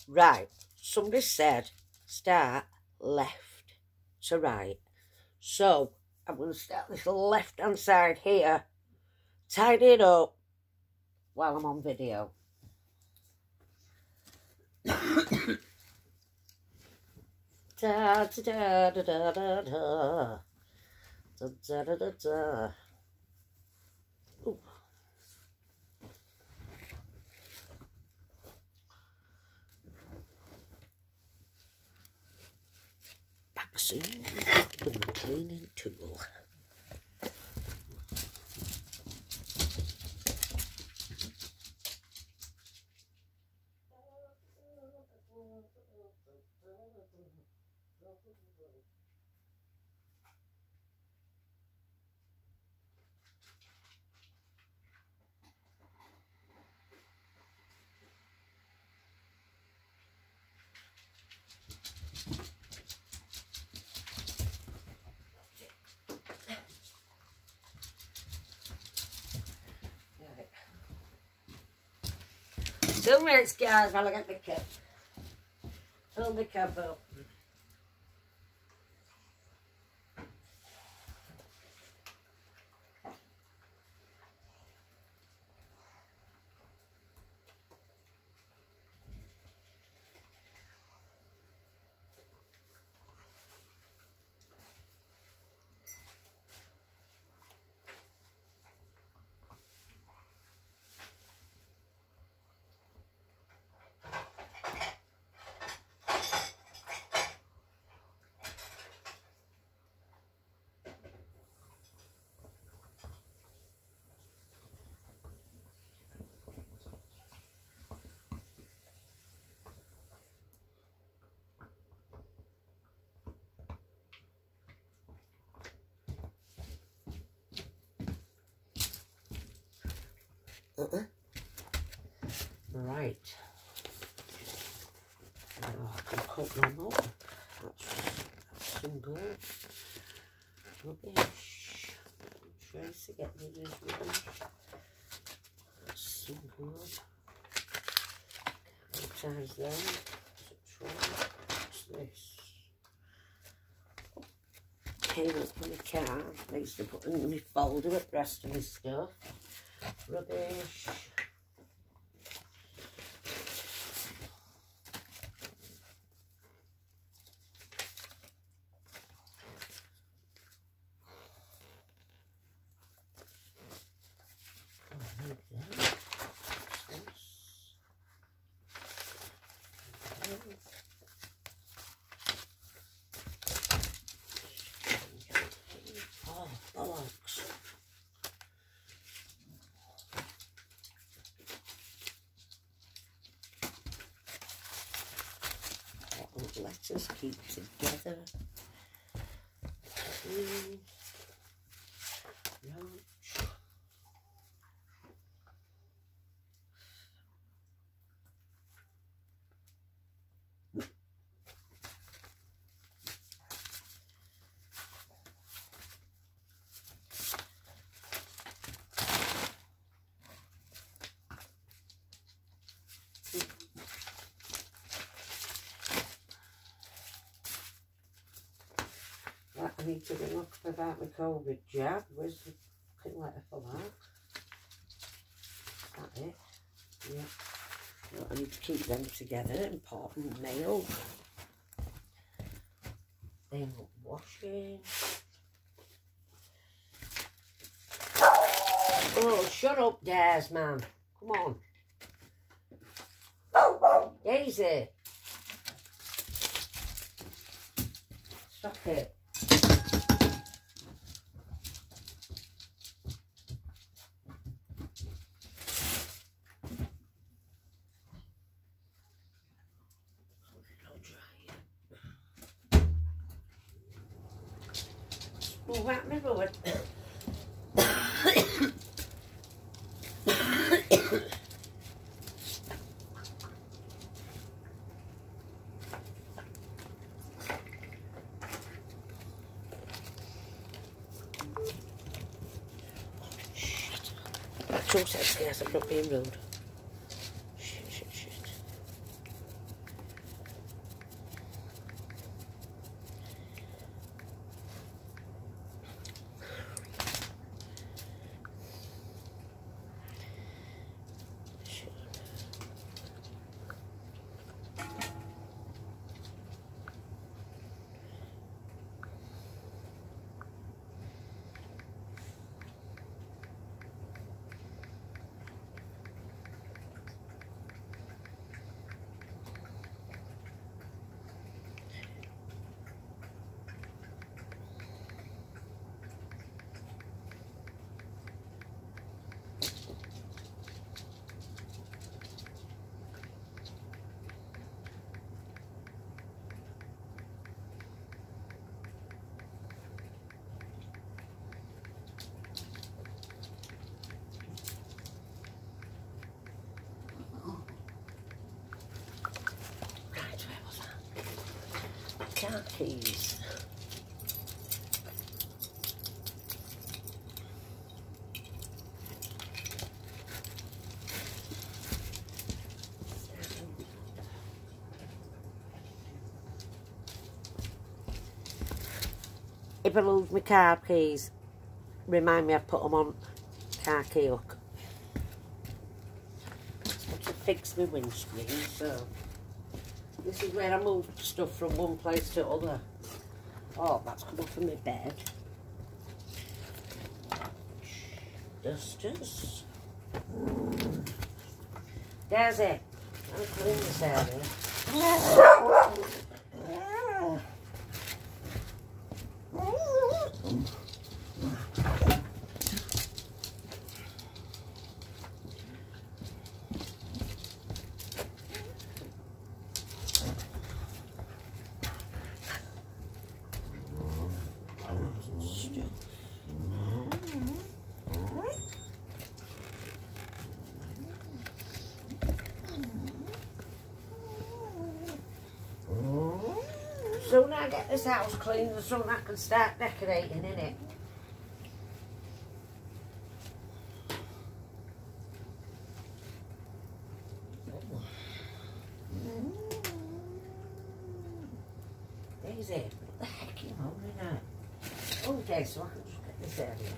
Right, somebody said start left to right. So I'm going to start this left hand side here, tidy it up while I'm on video. Da da da da da da da da da da da. Ooh. Back soon with my cleaning tool. Two minutes, guys, while I get the cup. Fill the cup up. Right. Now I can cut them up. That's some good rubbish. Tracy, get rid of this rubbish. That's some good. Sometimes then, what's this? Came up from the car. I used to put in my folder with the rest of my stuff. Rubbish. Oh, bollocks. Let us keep together. I need to ring up about my COVID jab. Where's the fucking letter for that? Is that it? Yeah. No, I need to keep them together. Important mail. Then washing. Oh, shut up, Des, man. Come on. Daisy. Stop it. Oh, what me road. So upstairs, I'm not being rude. Shit. car keys. If I lose my car keys, remind me I've put them on car key hook. To fix my windscreen, so this is where I move stuff from one place to other. Oh, that's come off of my bed. Dusters. There's it. I'll clean this area. The sooner I get this house clean, the sooner I can start decorating, innit? There's it. What the heck, you know, now? Okay, so I can just get this area.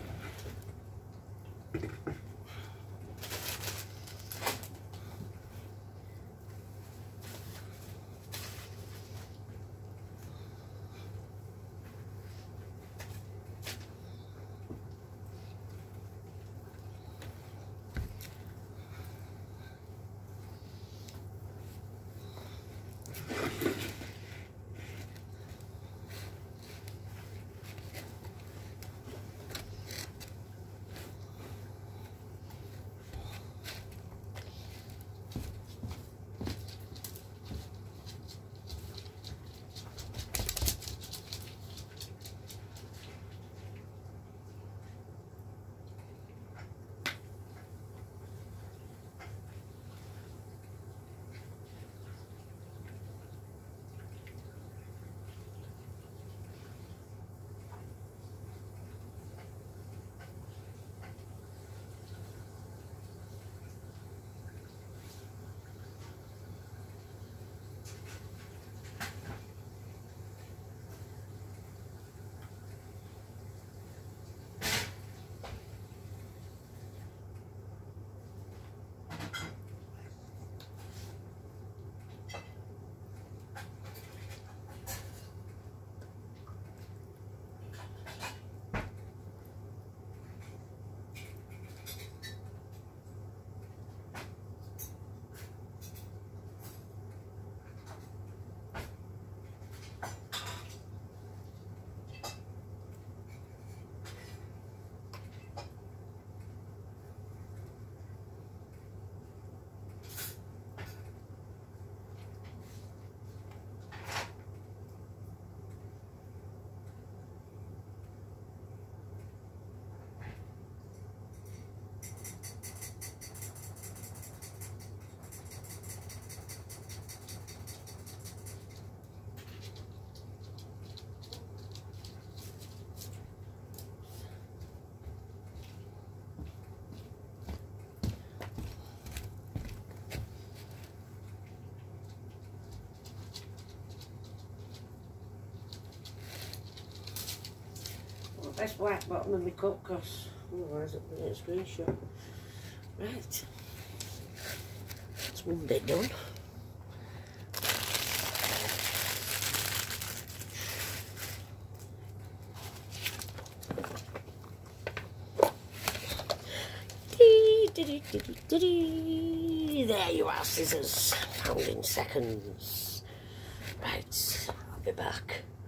Best white bottom of my cup, because otherwise it'll be a screenshot. Right, that's one bit done. There you are, scissors, found in seconds. Right, I'll be back.